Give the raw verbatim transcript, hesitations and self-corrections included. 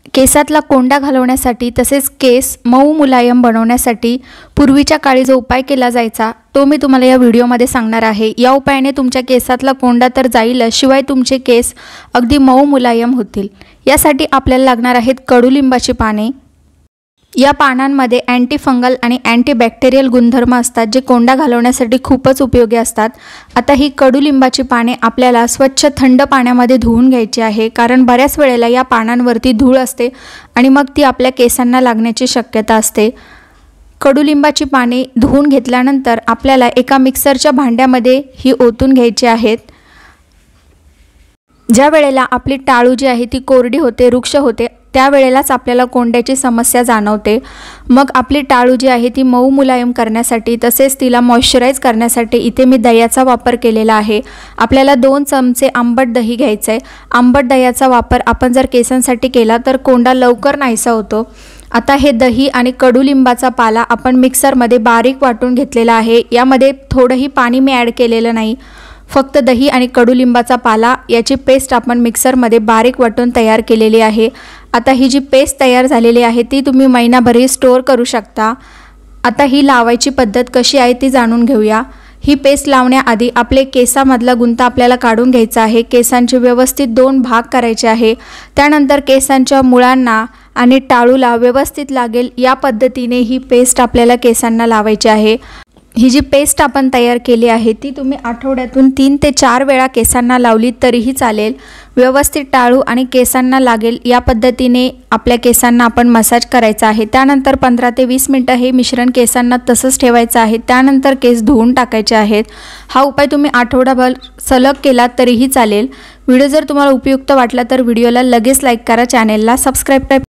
केसातला कोंडा घालवण्यासाठी तसेच केस मऊ मुलायम बनवण्यासाठी पूर्वीच्या काळी जो उपाय केला जायचा तो मी तुम्हाला या व्हिडिओमध्ये सांगणार आहे। या उपायाने तुमच्या केसातला कोंडा तर जाईलच, शिवाय तुमचे केस अगदी मऊ मुलायम होतील। यासाठी आपल्याला लागणार आहेत कडुलिंबाची पाने। या पानांमध्ये अँटी फंगल आणि अँटीबॅक्टेरियल गुणधर्म असतात, जे कोंडा घालवण्यासाठी खूपच उपयोगी असतात। आता ही कडुलिंबाची पाने आपल्याला स्वच्छ थंड पाण्यामध्ये धुवून घ्यायची आहे, कारण बऱ्याच वेळेला या पानांवरती धूळ असते आणि मग ती आपल्या केसांना लागण्याची शक्यता असते। कडुलिंबाची पाने धुवून घेतल्यानंतर आपल्याला एका मिक्सरच्या भांड्यामध्ये ही ओतून घ्यायची आहेत। ज्या वेळेला आपली टाळू जी आहे ती कोरडी होते, रुक्ष होते, त्यावेळेलाच आपल्याला कोंड्याची समस्या जाणवते। मग आपली टाळू जी आहे ती मऊ मुलायम करण्यासाठी तसेच तिला मॉइश्चराइज करण्यासाठी इथे मी दह्याचा वापर केलेला आहे। आपल्याला दोन चमचे आंबट दही घ्यायचे आहे। आंबट दह्याचा वापर आपण जर केसांसाठी केला तर कोंडा लवकर नाहीसा होतो। आता हे दही आणि कडुलिंबाचा पाला आपण मिक्सरमध्ये बारीक वाटून घेतलेला आहे। यामध्ये थोडंही पाणी मी ॲड केलेलं नाही, फक्त दही आणि कडुलिंबाचा पाला याची पेस्ट आपण मिक्सरमध्ये बारीक वाटून तयार केलेली आहे। आता ही जी पेस्ट तयार झालेली आहे ती तुम्ही महिनाभरही स्टोअर करू शकता। आता ही लावायची पद्धत कशी आहे ती जाणून घेऊया। ही पेस्ट लावण्याआधी आपले केसामधला गुंता आपल्याला काढून घ्यायचा आहे। केसांचे व्यवस्थित दोन भाग करायचे आहे। त्यानंतर केसांच्या मुळांना आणि टाळूला व्यवस्थित लागेल या पद्धतीने ही पेस्ट आपल्याला केसांना लावायची आहे। ही जी पेस्ट आपण तयार केली आहे ती तुम्ही आठवड्यातून तीन ते चार वेळा केसांना लावली तरीही चालेल। व्यवस्थित टाळू आणि केसांना लागेल या पद्धतीने आपल्या केसांना आपण मसाज करायचा आहे। त्यानंतर पंधरा ते वीस मिनिटं हे मिश्रण केसांना तसंच ठेवायचं आहे। त्यानंतर केस धुवून टाकायचे आहेत। हा उपाय तुम्ही आठवडाभर सलग केला तरीही चालेल। व्हिडिओ जर तुम्हाला उपयुक्त वाटला तर व्हिडिओला लगेच लाईक करा, चॅनेलला सबस्क्राईब करा।